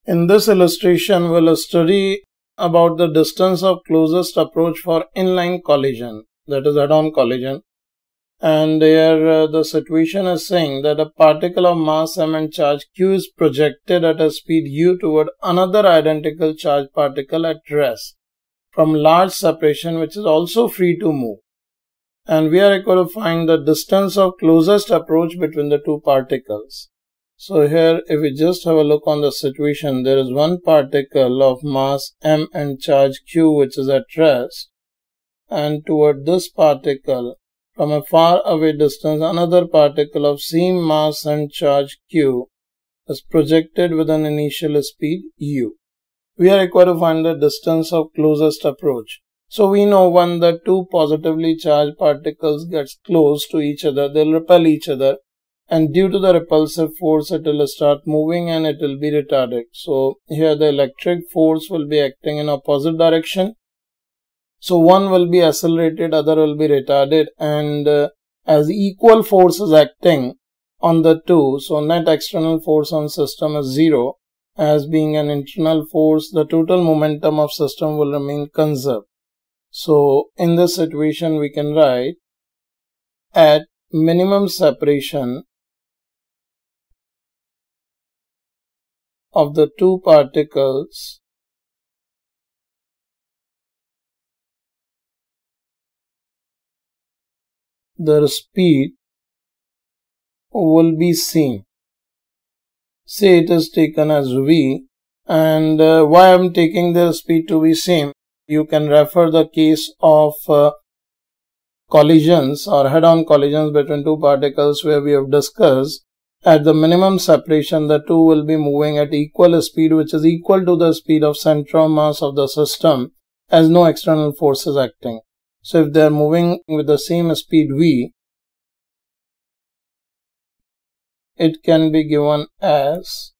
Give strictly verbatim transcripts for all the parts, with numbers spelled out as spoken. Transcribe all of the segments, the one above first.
In this illustration, we'll study about the distance of closest approach for inline collision, that is head-on collision. And here uh, the situation is saying that a particle of mass m and charge q is projected at a speed u toward another identical charged particle at rest from large separation, which is also free to move. And we are required to find the distance of closest approach between the two particles. So here, if we just have a look on the situation, there is one particle of mass m and charge q which is at rest, and toward this particle from a far away distance another particle of same mass and charge q is projected with an initial speed u. We are required to find the distance of closest approach. So we know when the two positively charged particles get close to each other, they will repel each other. And due to the repulsive force, it will start moving and it will be retarded. So here the electric force will be acting in opposite direction. So one will be accelerated, other will be retarded, and uh, as equal force is acting on the two, so net external force on system is zero. As being an internal force, the total momentum of system will remain conserved. So in this situation, we can write at minimum separation of the two particles, their speed will be same. Say it is taken as v, and uh, why I am taking the speed to be same? You can refer the case of uh, collisions or head-on collisions between two particles where we have discussed at the minimum separation the two will be moving at equal speed, which is equal to the speed of center of mass of the system as no external force is acting. So if they are moving with the same speed v, it can be given as,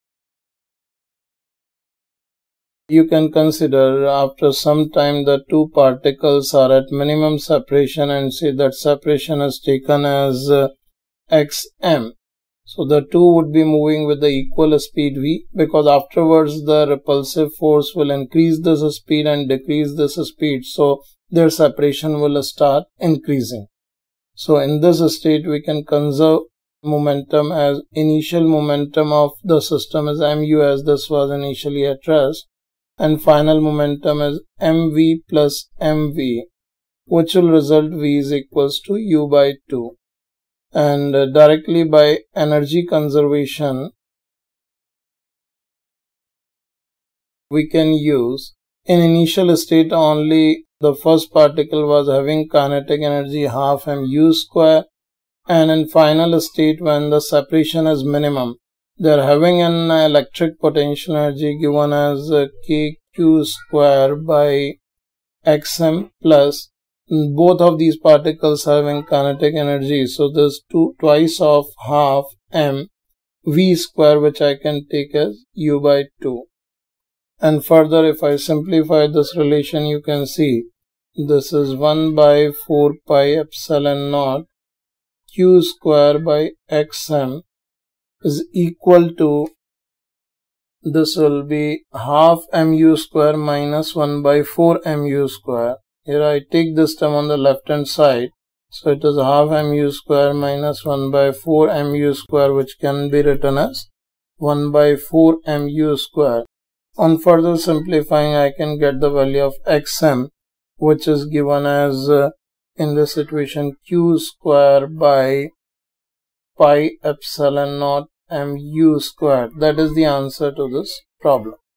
you can consider after some time the two particles are at minimum separation and say that separation is taken as uh, xm. So the two would be moving with the equal speed v, because afterwards the repulsive force will increase this speed and decrease this speed. So their separation will start increasing. So in this state we can conserve momentum as initial momentum of the system is mu, as this was initially at rest, and final momentum is mv plus mv, which will result v is equals to u by two. And uh, directly by energy conservation we can use, in initial state only the first particle was having kinetic energy half mu square, and in final state when the separation is minimum they are having an electric potential energy given as uh, kq square by xm, plus both of these particles having kinetic energy, so there's two twice of half m v square, which I can take as u by two. And further, if I simplify this relation, you can see this is one by four pi epsilon naught q square by xm is equal to, this will be half mu square minus one by four mu square. Here I take this term on the left hand side, so it is half mu square minus one by four mu square, which can be written as one by four mu square. On further simplifying, I can get the value of xm, which is given as uh, in this situation q square by pi epsilon naught mu square. That is the answer to this problem.